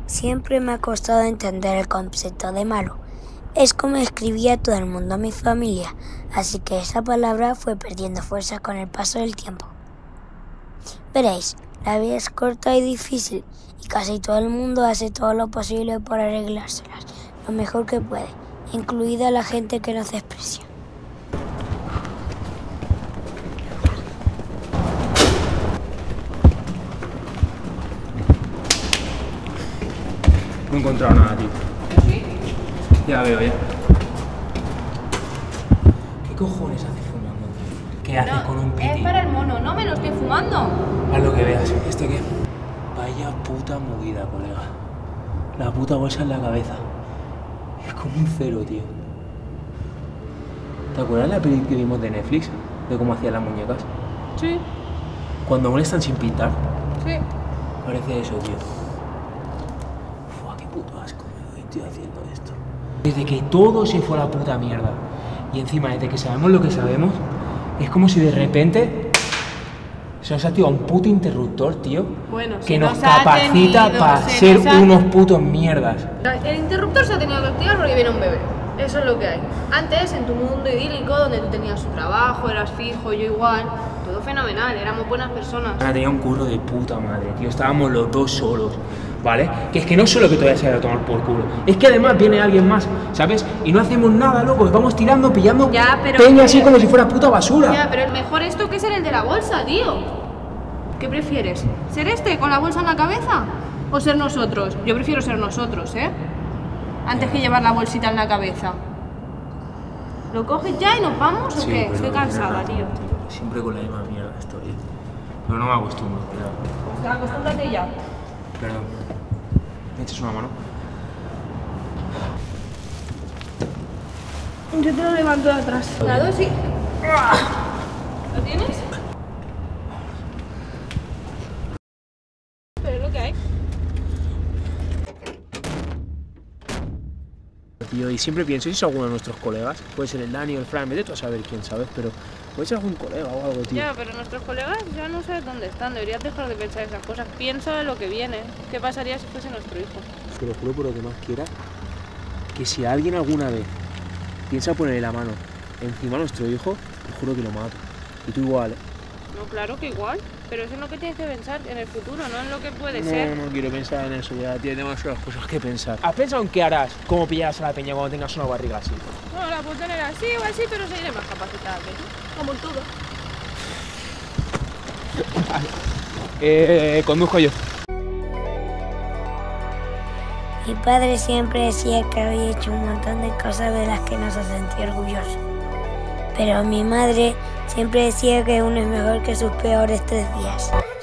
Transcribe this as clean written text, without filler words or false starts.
Siempre me ha costado entender el concepto de malo. Es como escribía todo el mundo a mi familia, así que esa palabra fue perdiendo fuerza con el paso del tiempo. Veréis, la vida es corta y difícil, y casi todo el mundo hace todo lo posible por arreglárselas, lo mejor que puede, incluida la gente que nos desprecia. No he encontrado nada, tío. ¿Sí? Ya veo, ya. ¿Qué cojones haces fumando, tío? ¿Qué haces con un piti? Es para el mono, no me lo estoy fumando. Haz lo que veas. ¿Esto qué? Vaya puta movida, colega. La puta bolsa en la cabeza. Es como un cero, tío. ¿Te acuerdas de la peli que vimos de Netflix? De cómo hacían las muñecas. Sí, Cuando aún están sin pintar. sí. Parece eso, tío. Fua, qué puto asco me doy, tío, haciendo esto. Desde que todo se fue a la puta mierda. Y encima, desde que sabemos lo que sabemos, es como si de repente se nos ha activado un puto interruptor, tío. Bueno, que se nos nos ha capacita tenido, para se ser nos ha- unos putos mierdas. El interruptor se ha tenido que activar porque viene un bebé. Eso es lo que hay. Antes, en tu mundo idílico, donde tú tenías tu trabajo, eras fijo, yo igual, todo fenomenal, éramos buenas personas. Ana tenía un curro de puta madre, tío. Estábamos los dos solos, ¿vale? Que es que no solo que te vayas a ir a tomar por culo, es que además viene alguien más, ¿sabes? Y no hacemos nada, loco. Vamos tirando, pillando Ya, pero- peña así como si fuera puta basura. Ya, pero es mejor esto que ser el de la bolsa, tío. ¿Qué prefieres? ¿Ser este con la bolsa en la cabeza? ¿O ser nosotros? Yo prefiero ser nosotros, ¿eh? Antes que llevar la bolsita en la cabeza. ¿Lo coges ya y nos vamos o Sí, qué? pero Estoy cansada, mira, tío. Siempre con la misma mierda estoy. Pero no me acostumbro, cuidado. Pues acostúmbrate ya. Perdón. ¿Me echas una mano? Yo te lo levanto de atrás. La dosis. ¿Lo tienes? Pero es lo que hay. Tío, y siempre pienso, si es alguno de nuestros colegas, puede ser el Dani o el Fran, vete tú a saber quién, ¿sabes? Pero puede ser algún colega o algo, tío. Ya, pero nuestros colegas ya no sabes dónde están. Deberías dejar de pensar esas cosas. Piensa en lo que viene. ¿Qué pasaría si fuese nuestro hijo? Te lo juro por lo que más quiera, que si alguien alguna vez piensa ponerle la mano encima a nuestro hijo, te juro que lo mato. Y tú igual, ¿eh? No, claro que igual. Pero eso es lo que tienes que pensar en el futuro, no en lo que puede No, ser. no quiero pensar en eso, ya tiene demasiadas cosas que pensar. ¿Has pensado en qué harás? ¿Cómo pillarás a la peña cuando tengas una barriga así? No, la puedo tener así o así, pero seguiré más capacitada que tú. Como en todo. Conduzco yo. Mi padre siempre decía que había hecho un montón de cosas de las que no se sentía orgulloso. Pero mi madre siempre decía que uno es mejor que sus peores 3 días.